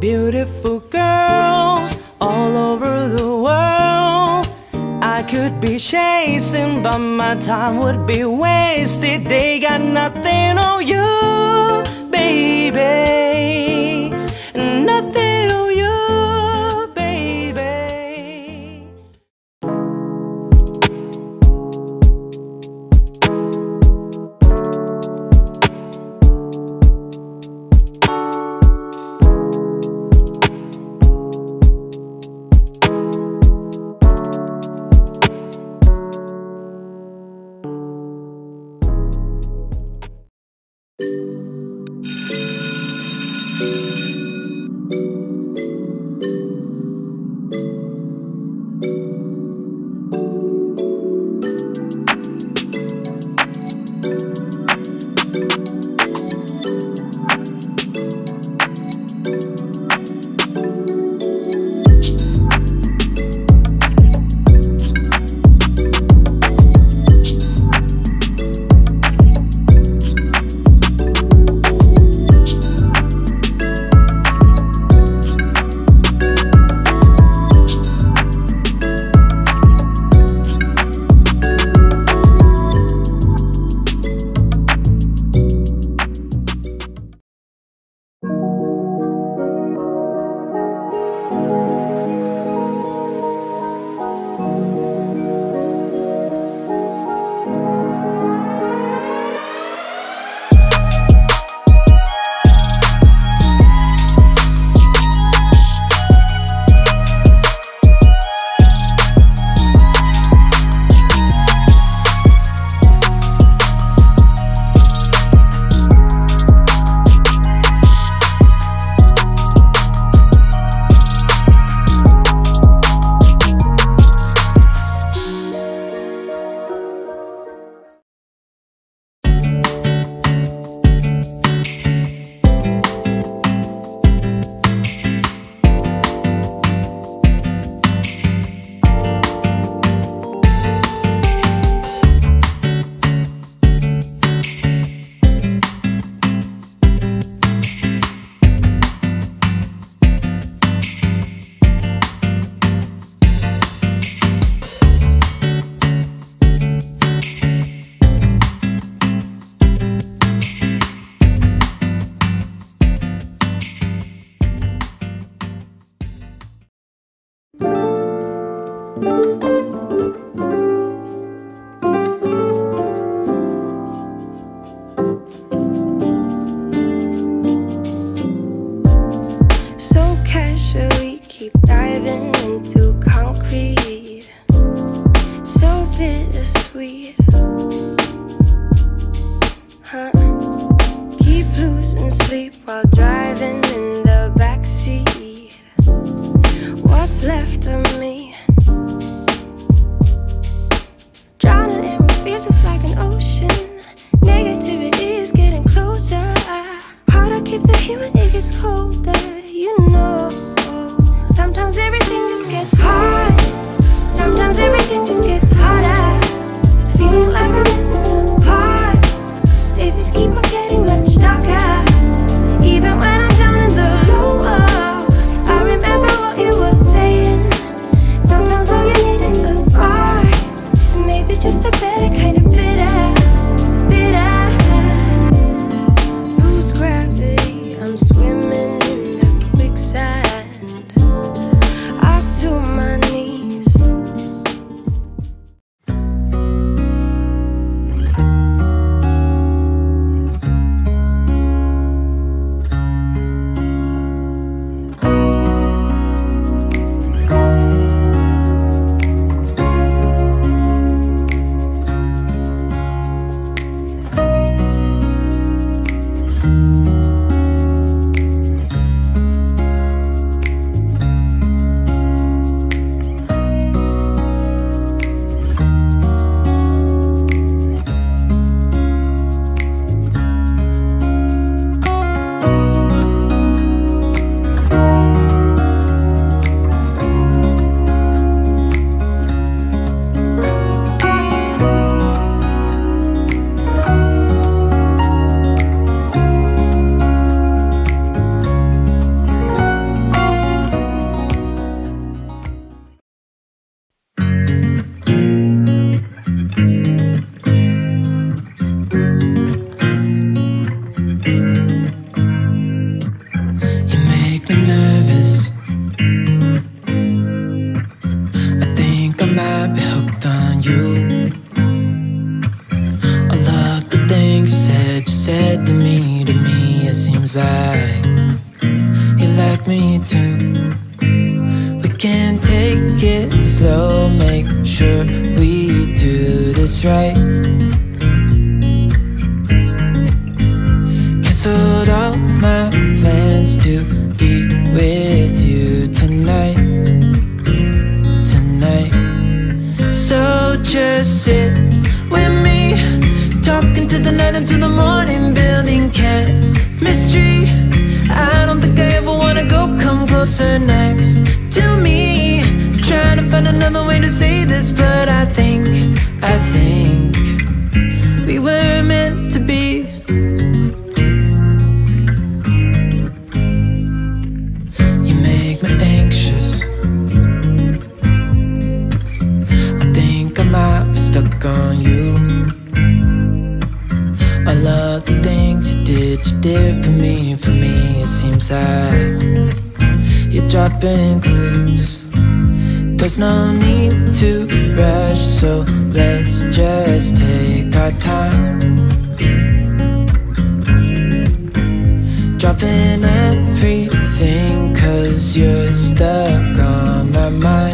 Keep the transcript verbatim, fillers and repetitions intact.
beautiful girls all over the world. I could be chasing, but my time would be wasted. They got nothing on you, baby. Nothing on you, baby. Sometimes everything just gets hard. Sometimes everything just gets harder. Feeling like slow, make sure we do this right. Canceled all my plans to be with you tonight, tonight. So just sit with me, talking to the night until the morning, building chemistry. I don't think I ever wanna go, come closer next to me. Trying to find another way to say this, but I think, I think we were meant to be. You make me anxious. I think I might be stuck on you. I love the things you did, you did for me. For me, it seems like you're dropping clues. There's no need to rush, so let's just take our time. Dropping everything, cause you're stuck on my mind.